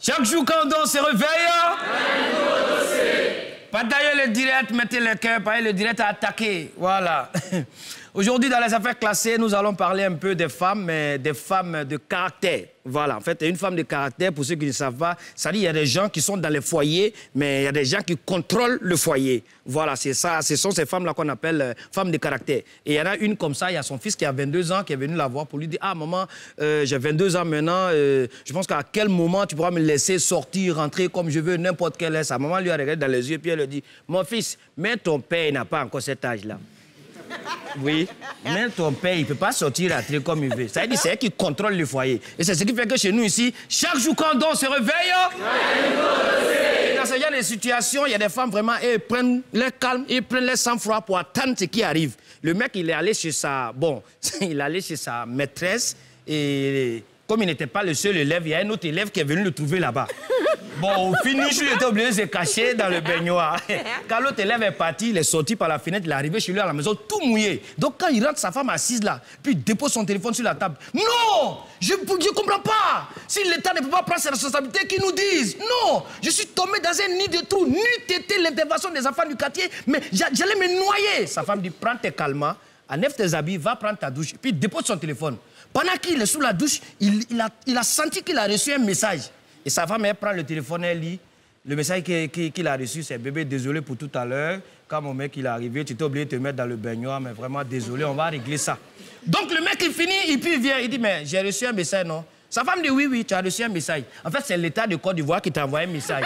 Chaque jour quand on se réveille, pas d'ailleurs le direct, mettez le cœur, pas le direct à attaquer. Voilà. Aujourd'hui, dans les affaires classées, nous allons parler un peu des femmes, mais des femmes de caractère. Voilà, en fait, une femme de caractère, pour ceux qui ne savent pas, ça dit qu'il y a des gens qui sont dans les foyers, mais il y a des gens qui contrôlent le foyer. Voilà, c'est ça, ce sont ces femmes-là qu'on appelle femmes de caractère. Et il y en a une comme ça, il y a son fils qui a 22 ans, qui est venu la voir pour lui dire « Ah, maman, j'ai 22 ans maintenant, je pense qu'à quel moment tu pourras me laisser sortir, rentrer comme je veux, n'importe quelle heure. » Sa maman lui a regardé dans les yeux, puis elle lui dit « Mon fils, mais ton père n'a pas encore cet âge-là. » Oui, mais ton père, il ne peut pas sortir rentrer comme il veut. Ça veut dire c'est elle qui contrôle le foyer. Et c'est ce qui fait que chez nous ici, chaque jour quand on se réveille, dans ce genre de situation, il y a des femmes vraiment, elles prennent leur calme, elles prennent leur sang-froid pour attendre ce qui arrive. Le mec, il est allé chez sa... Bon, il est allé chez sa maîtresse et comme il n'était pas le seul élève, il y a un autre élève qui est venu le trouver là-bas. Bon, au finish, il était obligé de se cacher dans le baignoire. Quand l'autre élève est parti, il est sorti par la fenêtre, il est arrivé chez lui à la maison tout mouillé. Donc quand il rentre, sa femme assise là, puis il dépose son téléphone sur la table. Non, je ne comprends pas. Si l'État ne peut pas prendre ses responsabilités, qu'ils nous disent. Non, je suis tombé dans un nid de trous. N'eût été l'intervention des enfants du quartier, mais j'allais me noyer. Sa femme dit, prends tes calmants, enlève tes habits, va prendre ta douche. Puis il dépose son téléphone. Pendant qu'il est sous la douche, il a senti qu'il a reçu un message. Et sa femme, elle prend le téléphone, elle lit. Le message qu'il a reçu, c'est « Bébé, désolé pour tout à l'heure. Quand mon mec il est arrivé, tu t'es obligé de te mettre dans le baignoire, mais vraiment désolé, on va régler ça. » Donc le mec, il finit, et puis il vient, il dit « Mais j'ai reçu un message, non ?» Sa femme dit « Oui, oui, tu as reçu un message. » En fait, c'est l'État de Côte d'Ivoire qui t'a envoyé un message.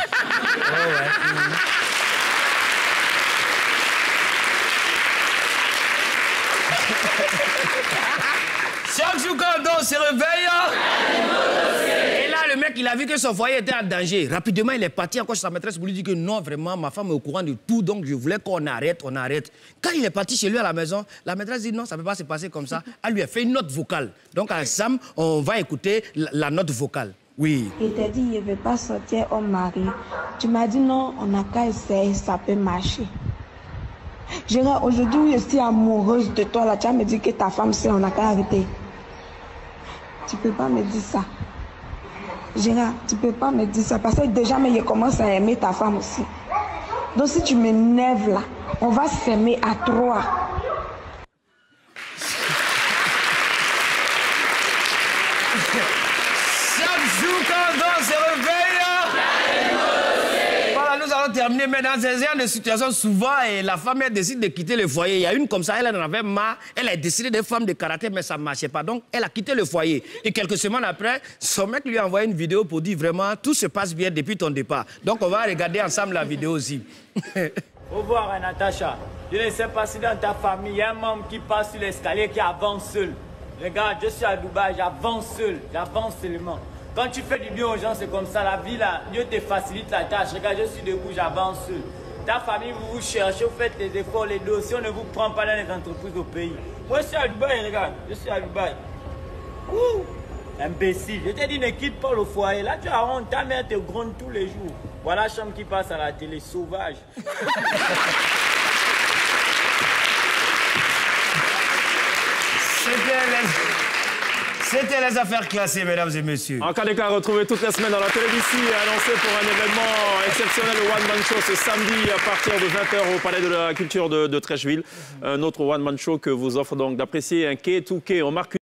Chaque jour quand on se réveille, et là le mec il a vu que son foyer était en danger. Rapidement il est parti encore chez sa maîtresse pour lui dire que non vraiment ma femme est au courant de tout donc je voulais qu'on arrête, on arrête. Quand il est parti chez lui à la maison, la maîtresse dit non ça ne peut pas se passer comme ça. Elle lui a fait une note vocale. Donc ensemble on va écouter la note vocale. Oui. Il t'a dit il ne veut pas sortir au mari. Tu m'as dit non on n'a qu'à essayer, ça peut marcher. Gérard, aujourd'hui je suis amoureuse de toi là, tu vas me dire que ta femme c'est on n'a qu'à arrêter. Tu peux pas me dire ça. Gérard, tu peux pas me dire ça parce que déjà, mais je commence à aimer ta femme aussi. Donc si tu m'énerves là, on va s'aimer à trois. Chaque jour quand on se réveille, voilà, nous allons terminer. Mais dans ces genre de situations, souvent, et la femme, elle décide de quitter le foyer. Il y a une comme ça, elle en avait marre. Elle a décidé d'être femme de caractère, mais ça ne marchait pas. Donc, elle a quitté le foyer. Et quelques semaines après, son mec lui a envoyé une vidéo pour dire vraiment, tout se passe bien depuis ton départ. Donc, on va regarder ensemble la vidéo aussi. Faut voir, Natacha. Je ne sais pas si dans ta famille, il y a un membre qui passe sur l'escalier qui avance seul. Regarde, je suis à Dubaï, j'avance seul, j'avance seulement. Quand tu fais du bien aux gens, c'est comme ça, la vie là, Dieu te facilite la tâche. Regarde, je suis debout, j'avance seul. Ta famille, vous vous cherchez, vous faites les efforts, les dossiers, on ne vous prend pas dans les entreprises au pays. Moi, je suis à Dubaï, regarde, je suis à Dubaï. Ouh, imbécile, je t'ai dit, ne quitte pas le foyer. Là, tu as honte, ta mère te gronde tous les jours. Voilà la chambre qui passe à la télé, sauvage. C'était les affaires classées, mesdames et messieurs. En cas de cas, retrouvez toute la semaine dans la télévision annoncé pour un événement exceptionnel, le One Man Show, ce samedi à partir de 20h au Palais de la Culture de Trècheville. Un autre One Man Show que vous offre donc d'apprécier un quai to quai. On marque